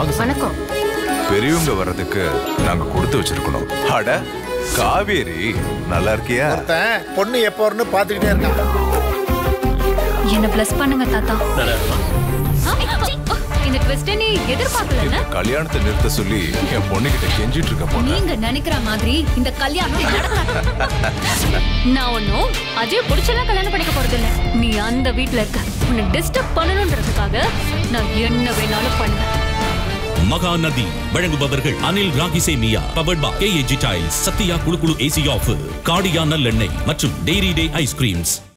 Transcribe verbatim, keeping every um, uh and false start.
வாங்க வணக்கம். பெரியவங்க வர்றதுக்கு நாங்க கொடுத்து வச்சிருக்கணும். அட காவேரி, நல்லா இருக்கியா? பொண்ணு எப்போ பாத்துக்கிட்டே இருக்கான். என்ன பிளஸ் பண்ணுங்க தாத்தா. இந்த ட்விஸ்ட நீ எதிர்பார்க்கல. கல்யாணத்தை நிறுத்த சொல்லி என் பொண்ணுகிட்ட கெஞ்சிட்டு இருக்க பொண்ணு. நீங்க நினைக்கிற மாதிரி இந்த கல்யாணம் நடக்காது. நான் ஒன்னும் அஜய் புடிச்செல்லாம் கல்யாணம் பண்ணிக்க போறது இல்ல. நீ அந்த வீட்ல இருக்க. உன்னை டிஸ்டர்ப் பண்ணணும்ன்றதுக்காக நான் என்ன வேணாலும் பண்ணுவேன். மகாநதி வழங்குபவர்கள் அனில் ராகிசேமியா, powered by KAG tiles, Sathya குளு குளு ஏசி ஆஃபர், காடியா நல்லெண்ணெய் மற்றும் டெய்ரி டே ஐஸ்கிரீம்ஸ்.